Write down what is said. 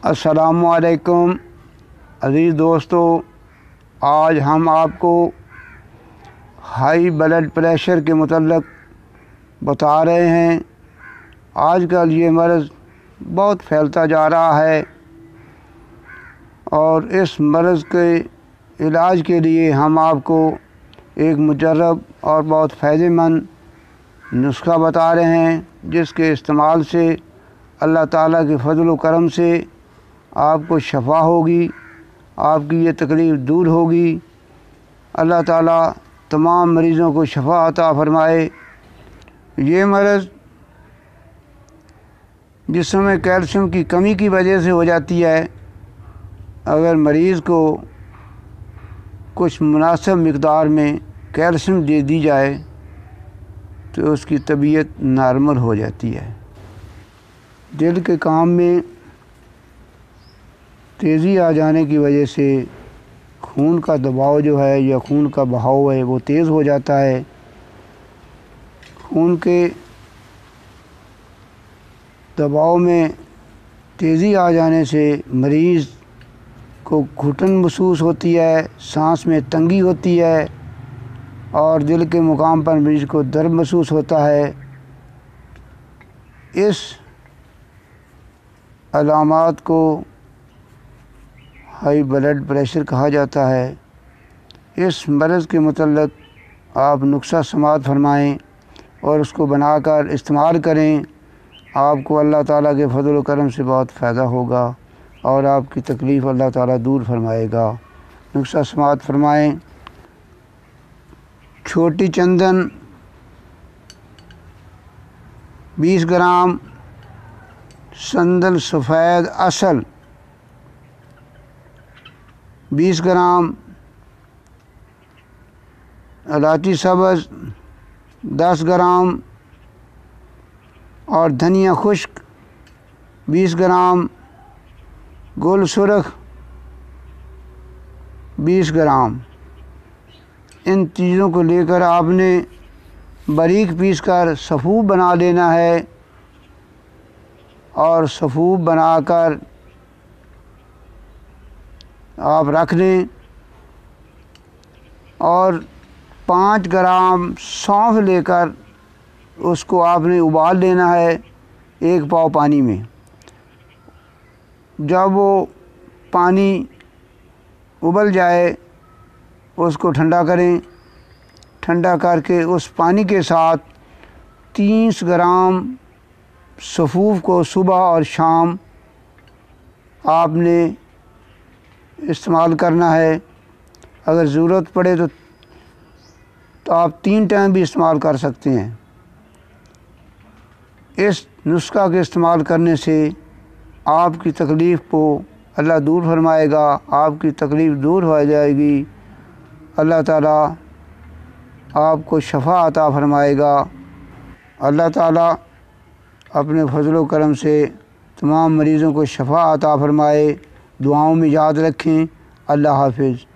السلام علیکم عزیز دوستو، آج ہم آپ کو ہائی بلڈ پریشر کے متعلق بتا رہے ہیں۔ آج کل یہ مرض بہت پھیلتا جا رہا ہے اور اس مرض کے علاج کے لیے ہم آپ کو ایک مجرب اور بہت فائدہ مند نسخہ بتا رہے ہیں، جس کے استعمال سے اللہ تعالیٰ کے فضل و کرم سے آپ کو شفا ہوگی، آپ کی یہ تکلیف دور ہوگی۔ اللہ تعالیٰ تمام مریضوں کو شفا عطا فرمائے۔ یہ مرض جسم میں کیلشیم کی کمی کی وجہ سے ہو جاتی ہے۔ اگر مریض کو کچھ مناسب مقدار میں کیلشیم دے دی جائے تو اس کی طبیعت نارمل ہو جاتی ہے۔ دل کے کام میں تیزی آ جانے کی وجہ سے خون کا دباؤ جو ہے یا خون کا بہاؤ ہے وہ تیز ہو جاتا ہے۔ خون کے دباؤ میں تیزی آ جانے سے مریض کو گھٹن محسوس ہوتی ہے، سانس میں تنگی ہوتی ہے اور دل کے مقام پر مریض کو درد محسوس ہوتا ہے۔ اس علامات کو ہائی بلڈ پریشر کہا جاتا ہے۔ اس مرض کے متعلق آپ نسخہ سماعت فرمائیں اور اس کو بنا کر استعمال کریں۔ آپ کو اللہ تعالیٰ کے فضل و کرم سے بہت فائدہ ہوگا اور آپ کی تکلیف اللہ تعالیٰ دور فرمائے گا۔ نسخہ سماعت فرمائیں۔ چھوٹی چندن 20 گرام، سندل سفید اصل 20 گرام، الائچی سبز 10 گرام اور دھنیا خشک 20 گرام، گل سرخ 20 گرام۔ ان چیزوں کو لے کر آپ نے باریک پیس کر سفوف بنا لینا ہے اور سفوف بنا کر آپ رکھ دیں اور 5 گرام سونف لے کر اس کو آپ نے ابال لینا ہے 1 پاؤ پانی میں۔ جب وہ پانی ابل جائے اس کو ٹھنڈا کریں۔ ٹھنڈا کر کے اس پانی کے ساتھ 30 گرام سفوف کو صبح اور شام آپ نے استعمال کرنا ہے۔ اگر ضرورت پڑے تو آپ 3 ٹائم بھی استعمال کر سکتے ہیں۔ اس نسخہ کے استعمال کرنے سے آپ کی تکلیف کو اللہ دور فرمائے گا، آپ کی تکلیف دور ہو جائے گی۔ اللہ تعالیٰ آپ کو شفا عطا فرمائے گا۔ اللہ تعالیٰ اپنے فضل و کرم سے تمام مریضوں کو شفا عطا فرمائے۔ دعاؤں میں یاد رکھیں۔ اللہ حافظ۔